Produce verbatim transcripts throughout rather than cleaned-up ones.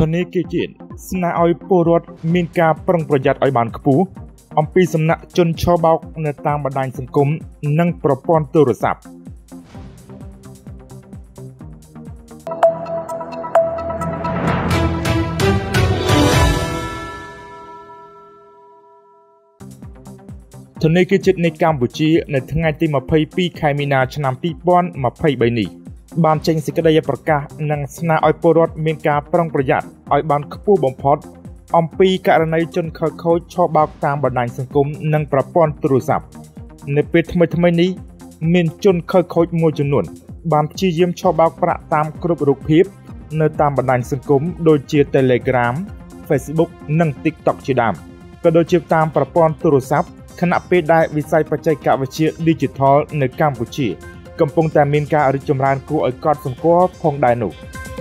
ធនីគារជាតិស្នើឲ្យពលរដ្ឋមានការប្រុងប្រយ័ត្នឲ្យបានខ្ពស់អំពីសំណាក់ជនឆបោកនៅតាមបណ្ដាញសង្គមនិងប្រព័ន្ធទូរស័ព្ទធនីគារជាតិនៃកម្ពុជានៅថ្ងៃទីម្ភៃពីរខែមីនាឆ្នាំពីរពាន់ម្ភៃបីនេះបានចេញសេចក្តីប្រកាសនិងស្នើឲ្យពលរដ្ឋមានការប្រុងប្រយ័ត្នឲ្យបានខ្ពស់បំផុតអំពីករណីជនខិលខូចឆបោកតាមបណ្ដាញសង្គមនិងប្រព័ន្ធទូរស័ព្ទនៅពេលថ្មីៗនេះមានជនខិលខូចមួយចំនួនបានព្យាយាមឆបោកប្រាក់តាមគ្រប់រូបភាពនៅតាមបណ្ដាញសង្គមដូចជា Telegram, Facebook និង TikTok ជាដើមក៏ដូចជាតាមប្រព័ន្ធទូរស័ព្ទខណៈពេលដែលវិស័យបច្ចេកវិទ្យា Digital នៅកម្ពុជាកំពុងតែមានការរីកចម្រើនគួរឲ្យកត់សម្គាល់ផងដែរនោះ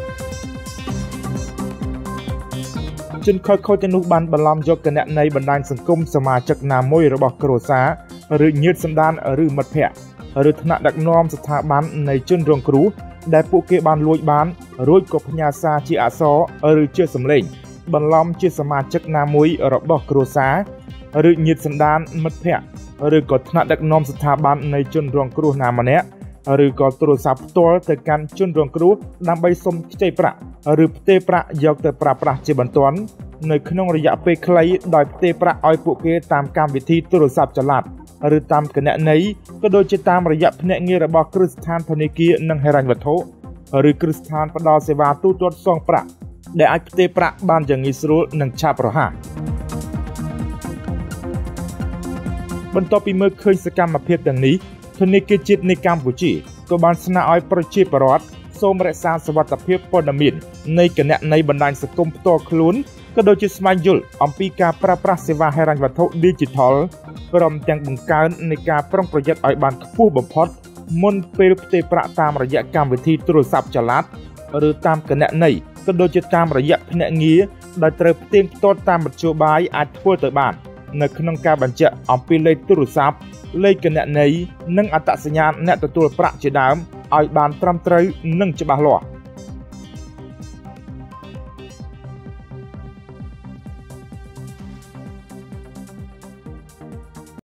ជនខិលខូចទាំងនោះបានបន្លំយកគណនីបណ្ដាញសង្គមសមាជិកណាមួយរបស់គ្រួសារឬញាតិសន្តានឬមិត្តភ័ក្តិឬថ្នាក់ដឹកនាំស្ថាប័ននៃជនរងគ្រោះដែលពួកគេបានលួចបានរួចក៏ផ្ញើសារជាអក្សរឬជាសំឡេងបន្លំជាសមាជិកណាមួយរបស់គ្រួសារឬញាតិសន្តានមិត្តភ័ក្តិឬក៏ថ្នាក់ដឹកនាំស្ថាប័ននៃជនរងគ្រោះណាម្នាក់ឬក៏ទូរស័ព្ទផ្ទាល់ទៅកាន់ជនរងគ្រោះដើម្បីសុំខ្ចីប្រាក់ឬផ្ទេរប្រាក់យកទៅប្រើប្រាស់ជាបន្ទាន់នៅក្នុងរយៈពេលខ្លីដោយផ្ទេរប្រាក់ឲ្យពួកគេតាមកម្មវិធីទូរស័ព្ទចល័តឬតាមគណនីក៏ដូចជាតាមរយៈភ្នាក់ងាររបស់គ្រឹះស្ថានធនាគារនិងហិរញ្ញវត្ថុឬគ្រឹះស្ថានផ្ដល់សេវាទូទាត់សងប្រាក់ដែលអាចផ្ទេរប្រាក់បានយ៉ាងងាយស្រួលនិងឆាប់រហ័សបន្ទាប់ពីមើលឃើញសកម្មភាពទាំងនេះធនាគារជាតិនៃកម្ពុជាក៏បានស្នើឲ្យប្រជាពលរដ្ឋសូមរក្សាសុវត្ថិភាពព័ត៌មាននៃគណនីបណ្ដាញសង្គមផ្ទាល់ខ្លួនក៏ដូចជាស្វែងយល់អំពីការប្រើប្រាស់សេវាហិរញ្ញវត្ថុ Digital ព្រមទាំងបង្កើននៃការប្រុងប្រយ័ត្នឲ្យបានខ្ពស់បំផុតមុនពេលផ្ទេរប្រាក់តាមរយៈកម្មវិធីទូរស័ព្ទចល័តឬតាមគណនីក៏ដូចជាតាមរយៈភ្នាក់ងារដែលត្រូវផ្ទៀងផ្ទាត់តាមមធ្យោបាយអាចធ្វើទៅបាននៅក្នុងការបញ្ជាក់អំពីលេខទូរស័ព្ទលេខគណនីនិងអត្តសញ្ញាណអ្នកទទួលប្រាក់ជាដើមឲ្យបានត្រឹមត្រូវនិងច្បាស់លាស់